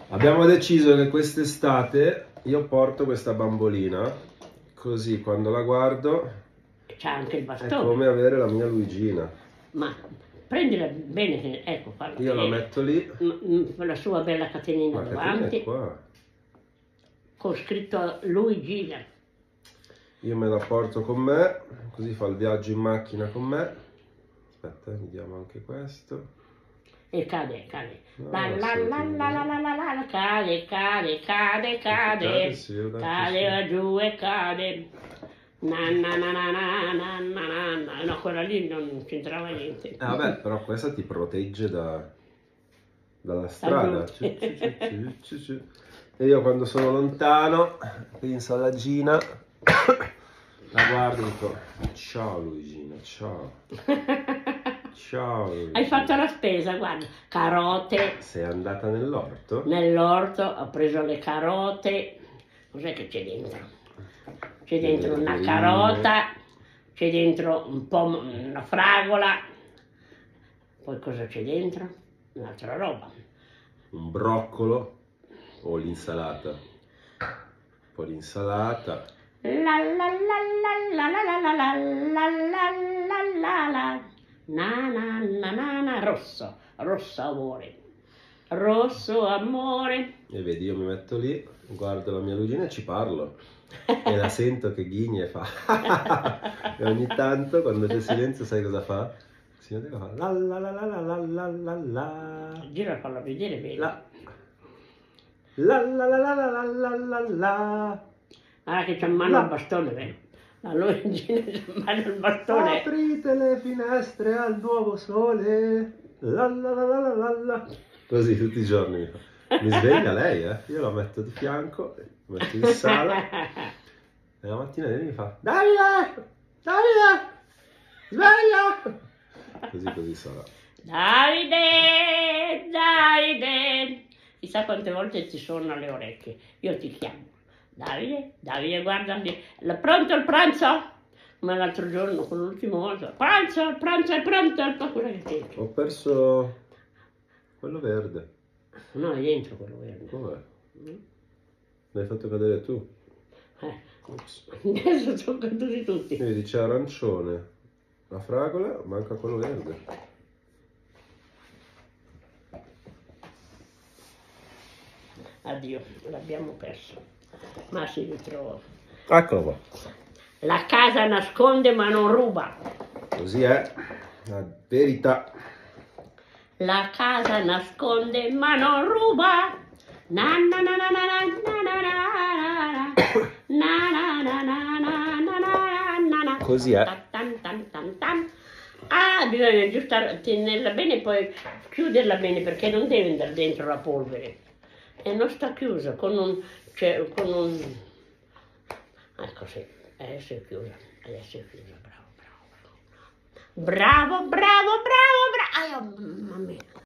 Abbiamo deciso che quest'estate io porto questa bambolina, così quando la guardo C'ha anche il è bastone. come avere la mia Luigina. Ma prendila bene, ecco, farla Io la vedere. metto lì. Con la sua bella catenina Ma Caterina è davanti, qua. con scritto Luigina. Io me la porto con me, così fa il viaggio in macchina con me. Aspetta, vediamo anche questo. E cade. No, Cade. Cade, sì, Cade giù e cade. No, quella lì non c'entrava niente. Vabbè, però questa ti protegge dalla strada. E io quando sono lontano, penso alla Gina, la guardo e dico, ciao Luigina, ciao. Ciao Luigina. Hai fatto la spesa, guarda, carote. Sei andata nell'orto? Nell'orto ho preso le carote. Cos'è che c'è dentro? C'è dentro una carota, c'è dentro un po' una fragola. Poi cosa c'è dentro? Un'altra roba. Un broccolo o l'insalata? Un po' di insalata. Rosso amore. E vedi, io mi metto lì, guardo la mia Luigina e ci parlo. E la sento che ghigna e fa. E ogni tanto, quando c'è silenzio, sai cosa fa? Si vede che fa la la la la la la la la la. Gira a farla vedere bene. La la la la la la la la la. Guarda che c'ha in mano il bastone, beh. La Luigina c'ha in mano il bastone. Aprite le finestre al nuovo sole. La la la la la la la. Così tutti i giorni mi fa. Mi sveglia lei, io la metto di fianco, la metto in sala e la mattina lei mi fa Davide! Davide! Sveglia! Così sarà. Davide! Chissà quante volte ti suono alle orecchie. Io ti chiamo. Davide, guarda, pronto il pranzo? Come l'altro giorno, con l'ultimo volta. Pranzo, il pranzo è pronto. Cosa che c'è? Ho perso quello verde. No, è dentro quello verde. Com'è? L'hai fatto cadere tu? Adesso sono caduti tutti. Vedi, c'è arancione, la fragola, manca quello verde. Addio, l'abbiamo perso. Ma si ritrova. Eccolo qua. La casa nasconde ma non ruba. Così è la verità. La casa nasconde ma non ruba. Na na na na na na na na na. Così è. Ah, bisogna aggiustare, tenerla bene e poi chiuderla bene perché non deve andare dentro la polvere. E non sta chiusa con un ecco sì, adesso è chiusa, bravo. Bravo. Mamma mia.